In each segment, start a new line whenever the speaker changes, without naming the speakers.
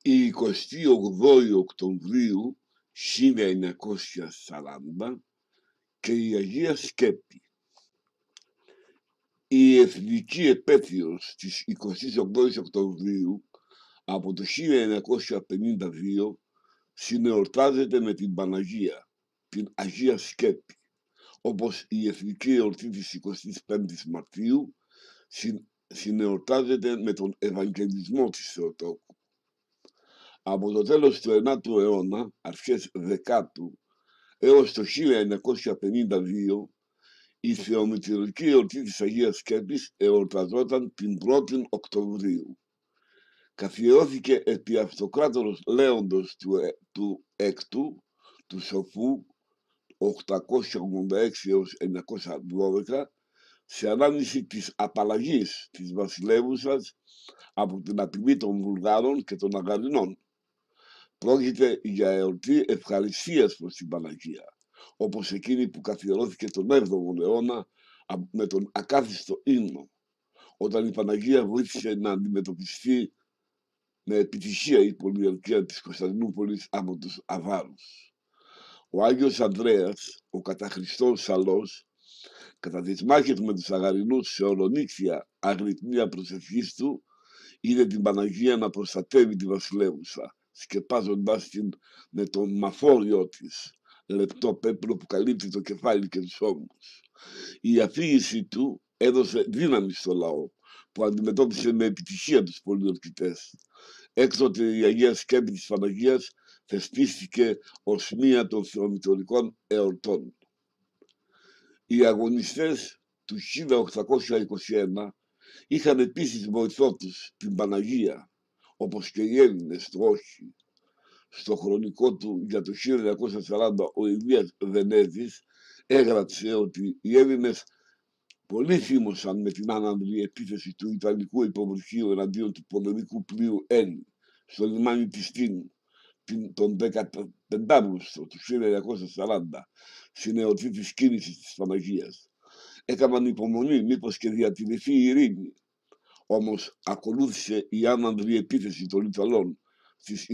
Η 28η Οκτωβρίου 1940 και η Αγία Σκέπη. Η εθνική επέτειος της 28ης Οκτωβρίου από το 1952 συνεορτάζεται με την Παναγία, την Αγία Σκέπη, όπως η εθνική εορτή της 25ης Μαρτίου συνεορτάζεται με τον Ευαγγελισμό της Θεοτόκου. Από το τέλος του 9ου αιώνα, αρχές 10ου, έως το 1952, η θεομητηρική εορτή της Αγίας Σκέπης εορταζόταν την 1η Οκτωβρίου. Καθιερώθηκε επί Αυτοκράτορος Λέοντος του Έκτου, του Σοφού, 886 έως 912, σε ανάμνηση της απαλλαγής της βασιλεύουσας από την απειλή των Βουλγάρων και των Αγαρινών. Πρόκειται για εορτή ευχαριστίας προς την Παναγία, όπως εκείνη που καθιερώθηκε τον 7ο αιώνα με τον ακάθιστο ύμνο, όταν η Παναγία βοήθησε να αντιμετωπιστεί με επιτυχία η πολιορκία της Κωνσταντινούπολης από τους Αβάρους. Ο Άγιος Ανδρέας, ο κατά Χριστόν Σαλός, κατά τις μάχες με τους Αγαρινούς σε ορονίξια αγρυπνία προσευχής του, είδε την Παναγία να προστατεύει τη βασιλεύουσα, σκεπάζοντάς την με τον μαφόριό της, λεπτό πέπλο που καλύπτει το κεφάλι και τους ώμους. Η αφήγηση του έδωσε δύναμη στο λαό, που αντιμετώπισε με επιτυχία τους πολιορκητές. Έκτοτε η Αγία Σκέπη της Παναγίας θεσπίστηκε ως μία των θεομητορικών εορτών. Οι αγωνιστές του 1821 είχαν επίσης βοηθό τους την Παναγία, όπως και οι Έλληνες του όχι. Στο χρονικό του για το 1940 ο Ηλίας Βενέζης έγραψε ότι οι Έλληνες πολύ θύμωσαν με την άνανδρη επίθεση του Ιταλικού υποβρυχίου εναντίον του πολεμικού πλοίου Έλλη στο λιμάνι της Τίνου τον 15 Αύγουστο του 1940, στην εορτή της κίνησης της Παναγίας. Έκαναν υπομονή μήπως και διατηρηθεί η ειρήνη. Όμως ακολούθησε η άνανδρη επίθεση των Ιταλών στις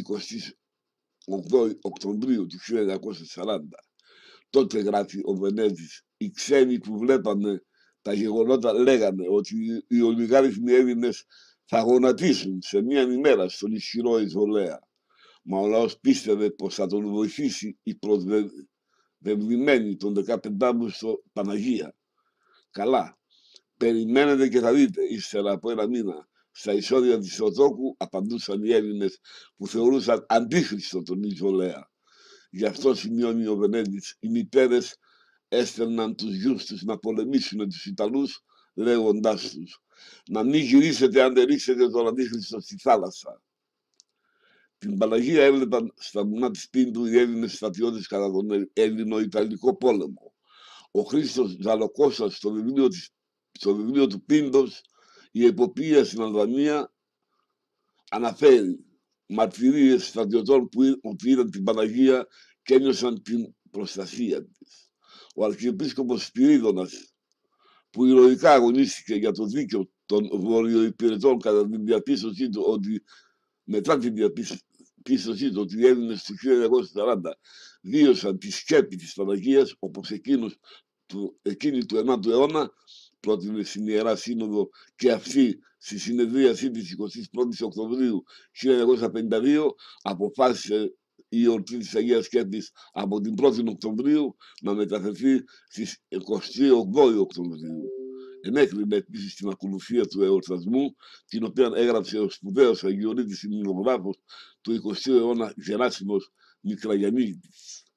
28 Οκτωβρίου του 1940. Τότε, γράφει ο Βενέζης, οι ξένοι που βλέπανε τα γεγονότα λέγανε ότι οι ολιγάριθμοι Έλληνες θα γονατίσουν σε μία ημέρα στον ισχυρό εισβολέα. Μα ο λαός πίστευε πως θα τον βοηθήσει η προσβεβλημένη τον 15 Αύγουστο Παναγία. Καλά, περιμένετε και θα δείτε, ύστερα από ένα μήνα, στα εισόδια της Θεοτόκου απαντούσαν οι Έλληνες που θεωρούσαν αντίχριστο τον εισβολέα. Γι' αυτό, σημειώνει ο Βενέζης, οι μητέρες έστελναν τους γιους τους να πολεμήσουν τους Ιταλούς, λέγοντάς τους να μην γυρίσετε αν δεν ρίξετε τον αντίχριστο στη θάλασσα. Την Παναγία έβλεπαν στα βουνά της Πίνδου οι Έλληνες στρατιώτες κατά τον Έλληνο-Ιταλικό πόλεμο. Ο Χρήστος Ζαλοκώστας στο βιβλίο του Πίνδος, η εποπία στην Αλβανία, αναφέρει μαρτυρίες στρατιωτών που είδαν την Παναγία και ένιωσαν την προστασία της. Ο Αρχιεπίσκοπος Σπυρίδωνας, που ηρωικά αγωνίστηκε για το δίκαιο των βορειοϊπηρετών κατά την διαπίστωσή του ότι μετά την διαπίστωσή του ότι οι Έλληνες του 1940 βίωσαν τη σκέπη της Παναγίας, όπως εκείνη του 9ου αιώνα, πρότεινε στην Ιερά Σύνοδο και αυτή στη συνεδρίασή της 21ης Οκτωβρίου 1952 αποφάσισε η εορτή της Αγίας Σκέπης από την 1η Οκτωβρίου να μεταφερθεί στις 28 Οκτωβρίου. Ενέκρινε επίσης την ακολουθία του εορτασμού, την οποία έγραψε ο σπουδαίος Αγιορείτης υμνογράφος του 20ου αιώνα Γεράσιμος Μικραγιαννίτης.